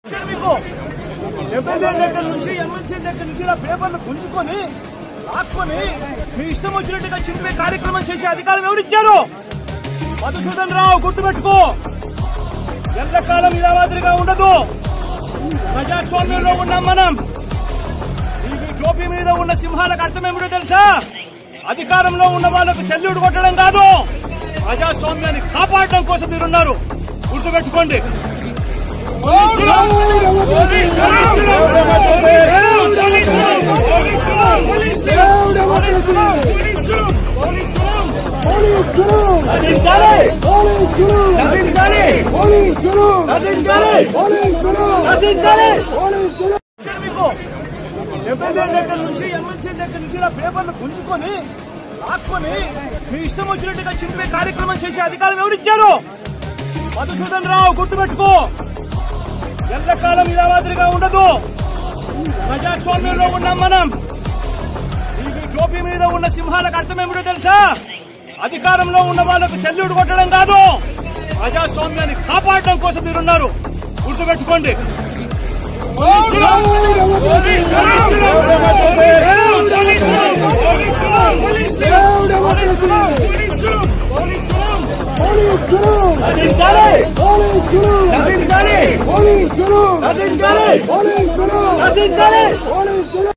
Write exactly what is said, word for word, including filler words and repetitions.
MLA దగ్గర నుంచి MLC దగ్గర నుంచి ఇలా పేపర్లు గుంజుకొని లాక్కొని మీ ఇష్టం వచ్చినట్టుగా చింపే కార్యక్రమం చేసే అధికారం ఎవరిచ్చారు? మధుసూదన్ రావు, గుర్తుపెట్టుకో, ఎంతకాలం ఇలా మాదిరిగా ఉండదు. ప్రజాస్వామ్యంలో ఉన్నాం మనం. ఈ టోపీ మీద ఉన్న సింహాలకు అర్థమేమిటో తెలుసా? అధికారంలో ఉన్న వాళ్లకు సెల్యూట్ కొట్టడం కాదు, ప్రజాస్వామ్యాన్ని కాపాడడం కోసం మీరున్నారు. గుర్తుపెట్టుకోండి. ఎమ్మెల్యే దగ్గర నుంచి ఎమ్మెల్సీ దగ్గర నుంచి ఇలా పేపర్లు గుంజుకొని లాక్కొని మీ ఇష్టం వచ్చినట్టుగా చింపే కార్యక్రమం చేసే అధికారం ఎవరిచ్చారు? మధుసూదన్ రావు, గుర్తుపెట్టుకో, ఎంతకాలం ఇలా మాదిరిగా ఉండదు. ప్రజాస్వామ్యంలో ఉన్నాం మనం. ఈ టోపీ మీద ఉన్న సింహాలకు అర్థమేమిటో తెలుసా? అధికారంలో ఉన్న వాళ్లకు సెల్యూట్ కొట్టడం కాదు, ప్రజాస్వామ్యాన్ని కాపాడడం కోసం మీరున్నారు. గుర్తుపెట్టుకోండి.